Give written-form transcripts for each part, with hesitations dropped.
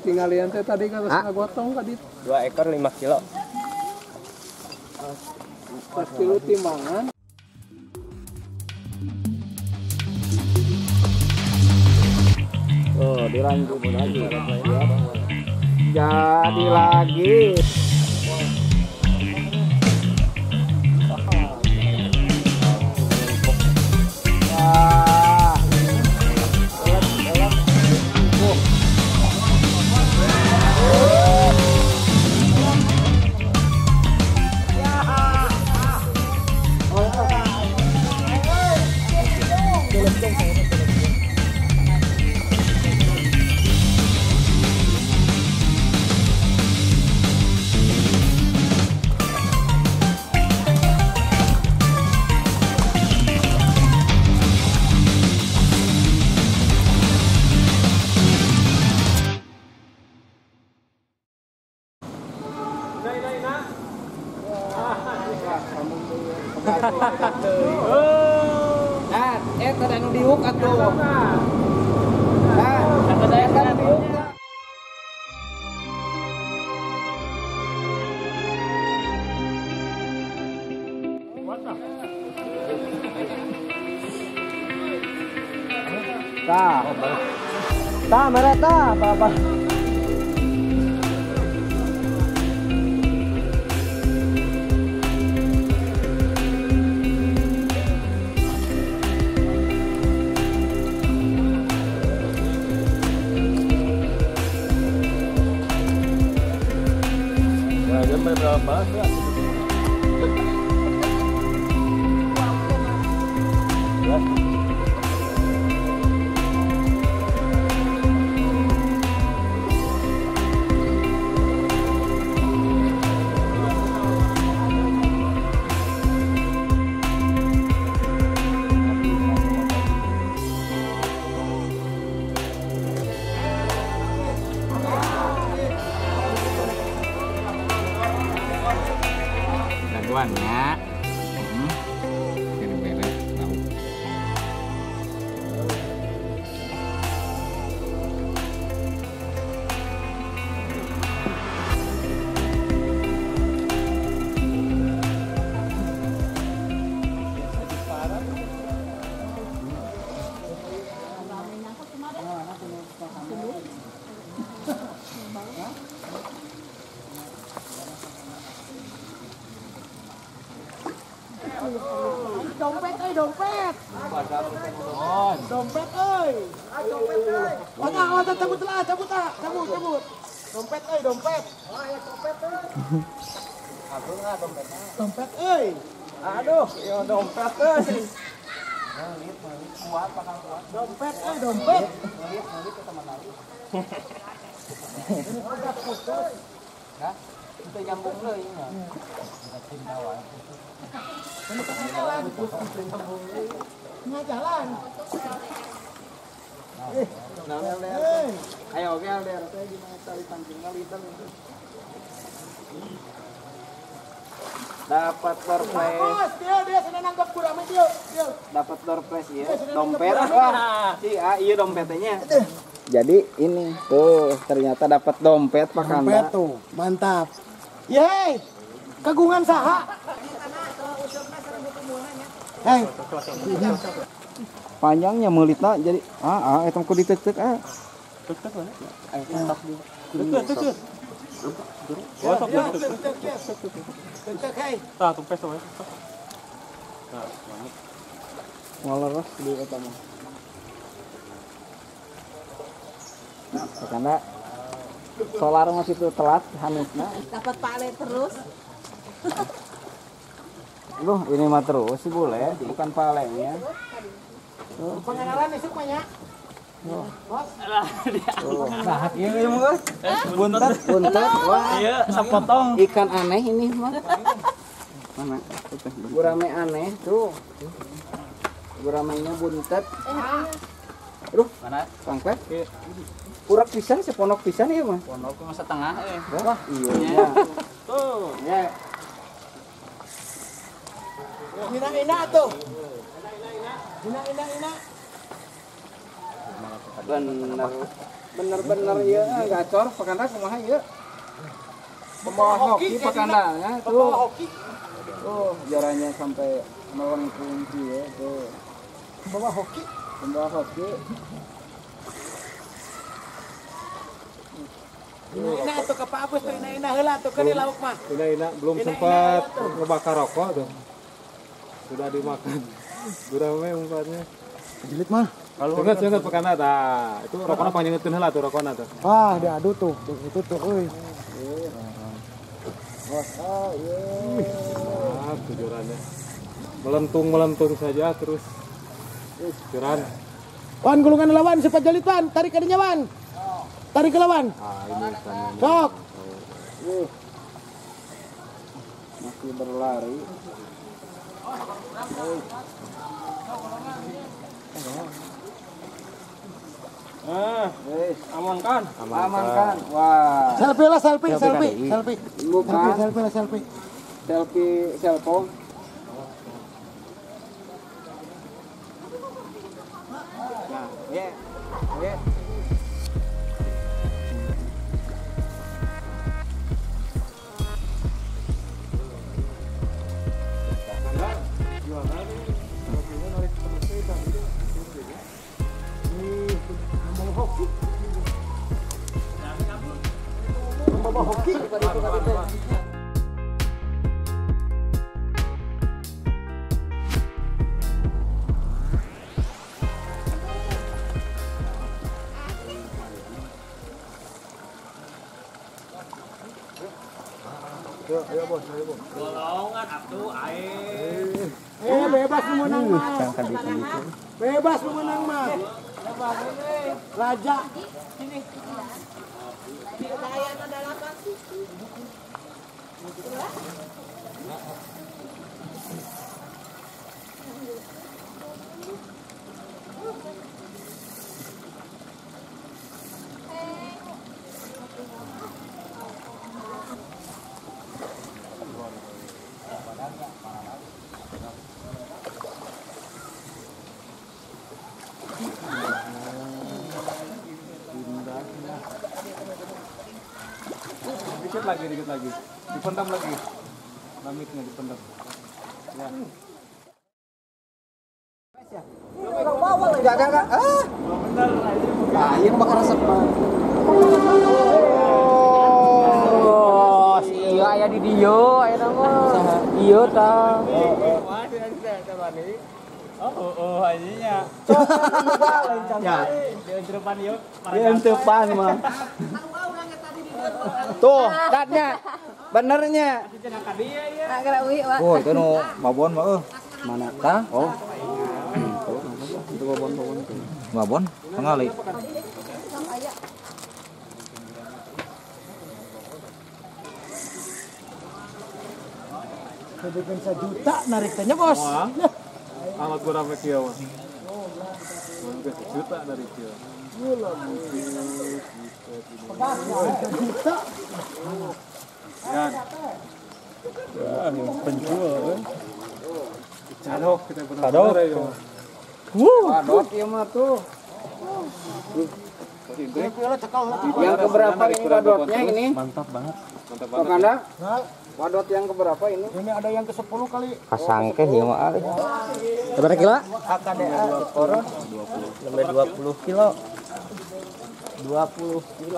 tinggalin teh tadi kan ngagotong tadi 2 ekor 5 kilo. 4 kilo timbangan. Oh, dilanjut lagi. Jadi lagi. Tadi anu diuk atuh. Kata saya kan diuk. Mereka apa? Berapa ya? Daguannya beres tahu. Dompet euy, dompet. Dompet euy. Dompet euy. Cabut lah, cabut. Dompet euy, dompet. Dompet euy. Dompet euy. Aduh, ya dompet euy. Dompet euy, dompet. Kita nyambung deui nya. Nggak jalan. Ayo oke Alder, saya gimana tali pancingnya liter. Dapat door prize. Dia sudah nanggap kurang dia. Dapat door prize ya. Dompet. Wah, iya dompetnya. Jadi ini tuh ternyata dapat dompet Pak Kanda. Dompet tuh, mantap. Yeay, kagungan saha. Hei, Panjangnya meulitna jadi eta ku diteuk-teuk Tek. Tah tumpes we. Ngaleres di eta mah. Karena solar masih itu telat hanusna. Dapat pale terus. Loh, ini mah terus sih boleh, bukan palenya. pengenalan isuk mah nya. Bos. Nah, ieu mah buntet. Wah, Iya, sapotong. ikan aneh ini mah. Mana? Gurame aneh tuh. Guramenya buntet. Aduh, Mana? pangpet. Purak pisan, seponok pisan ieu mah. Pondok mah setengah Wah, iya. Tuh. Ya. Ina tuh. Ina. Bener. bener-bener ya gacor pakanda kumaha ya. Pembawa hoki pakandanya tuh. Tuh jaraknya sampai melengkung ya tuh. Pembawa hoki. Pembawa hoki. Ina tuh ke Pak Agus tuh ina heula tuh ke lauk mah. Ina belum sempat ngebakar rokok tuh. Sudah dimakan. Sudah umpatnya. Jelit mah. Kalau ingat pakanda tah, itu rokokna panjenengeun heula tuh rokokna tuh. Ah, diadu tuh. Itu tuh euy. Tujurannya melentung saja terus tujuran. Wan gulungan lawan cepat jalit wan, tarik kadinya wan. Tarik ke lawan. Ini ikannya. Sok. Masih berlari. Aman kan? Aman kan? Wah. Selfie lah, selfie. Bukan. Selfie. Selfie cellphone. Nah, ya. Ya. Bebas memenang mah. Bebas memenang mah. Raja. Dikit lagi. Dipendam lagi. Lamitnya dipendam. Ya. Enggak. Ah, yang bakar resep mah. Oh, si iya aya di dieu aya mah. Ieu tah. Oh, anjingnya. Ya, Dieunteupan ieu. dieunteupan mah. Tuh, datnya. Benernya. Oh, itu nu babon mah Mana tah? Oh. Itu babon. Babon pengali. Kedekan 1 juta narik tanya bos. Amat berapa kieu mah? Mangga 1 juta dari kieu. Ya, penjual. Cadok kita benar-benar itu. Wadot ieu mah tuh. Yang keberapa ini wadotnya ini? Mantap banget. Pakanda? Wadot yang keberapa ini? Ini ada yang ke-10 kali. Kasangkeh ieu mah ari. Berapa kilo? KKDA koron 20 kilo. 20 kilo.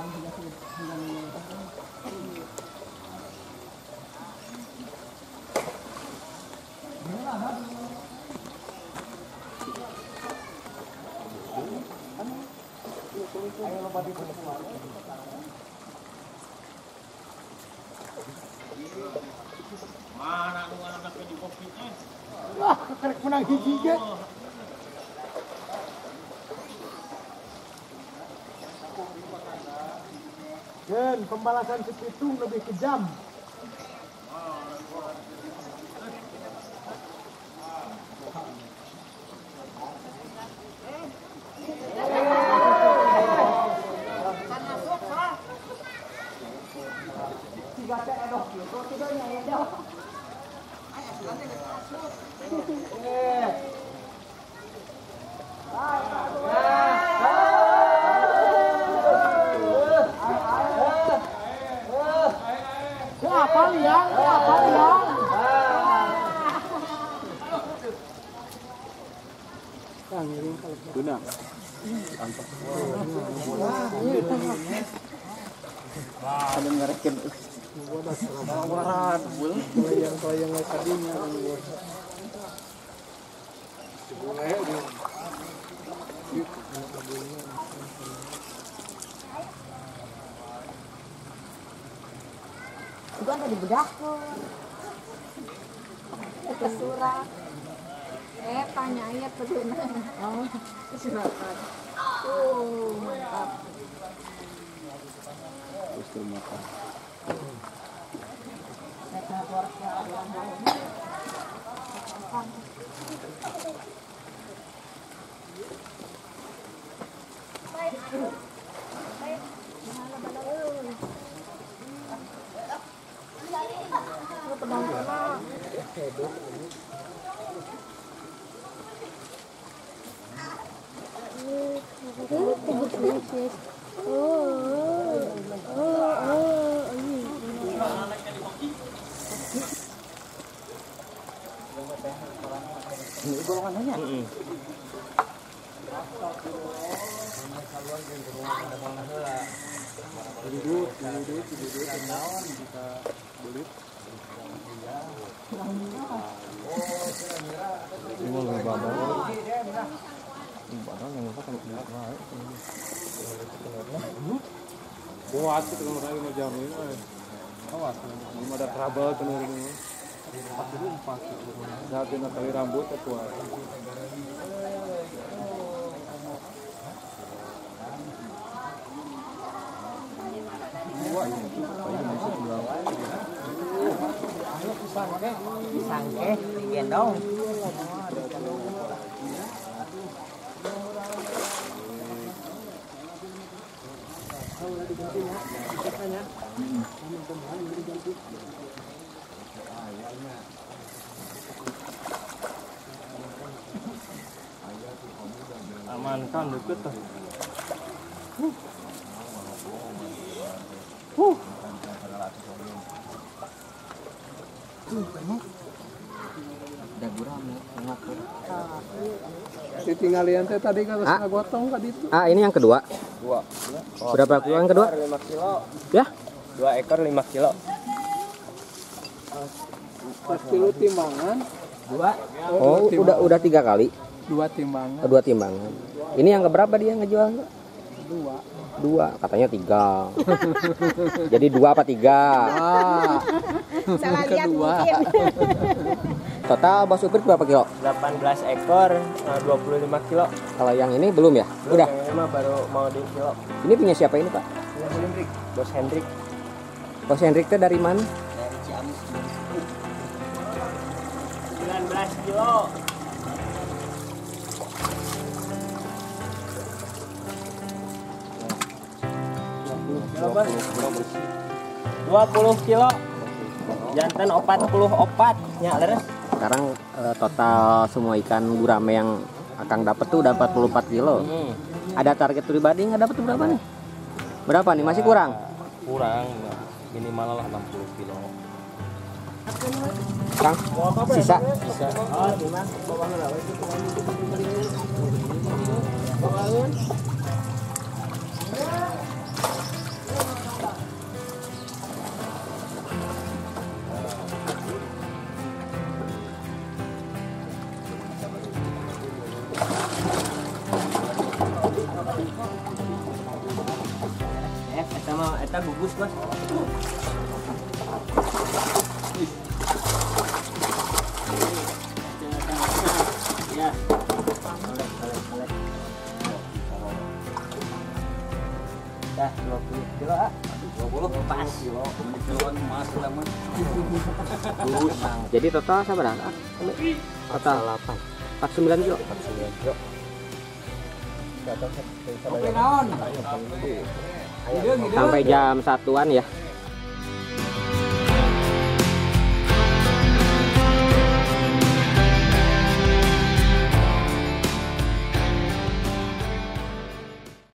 Wah, kerek menang hiji ge. Dan pembalasan sepitung lebih kejam. Apa liang? Apa liang? Tuna. Ada ngarekin. Warat, bul. Yang tadinya. Itu ada di bedahku. Ke surat. Tanya ayat bagaimana. Oh, suratan. Mantap. Terus makan. Ini golongannya. Kuat itu kalau lagi mau jamin. Awas, belum ada trouble tenur ini. Saatnya tali rambut kuat. Sangke, gendong. Amankan deket tuh. Ada guram ngakur. Ditinggalian teh tadi kan setengah gotong tadi itu. Ah, ini yang kedua. Dua. Berapa kilo yang kedua? 5 kilo. Ya? 2 ekor 5 kilo. 4 kilo timbangan. 2. Oh, udah 3 kali. 2 timbangan. 2 timbangan. Ini yang keberapa dia ngejual? 2. Katanya 3. Jadi 2 apa 3? Salah lihat mungkin. Total Bos Uprit berapa kilo? 18 ekor 25 kilo. Kalau yang ini belum ya? Udah. Yang ini mah baru mau di kilo. Ini punya siapa ini, Pak? Bos Hendrik. Bos Hendrik teh dari mana? Dari Ciamis. 19 kilo. Kilo 20 kilo. Jantan 40 nya leres. Sekarang total semua ikan gurame yang Akang dapat tuh udah 44 kilo. Ada target pribadi nggak dapat berapa nih? Berapa nih? Masih kurang? Kurang, minimal lah 60 kilo. Kang, sisa? Oh, gimana? kita gugus, Bos. Ya. Dah 20 kilo, ah. 20 pas kilo, kiloan emas lama. Jadi total berapa? Total 49 kilo. 49 kilo. Sampai jam 1-an ya.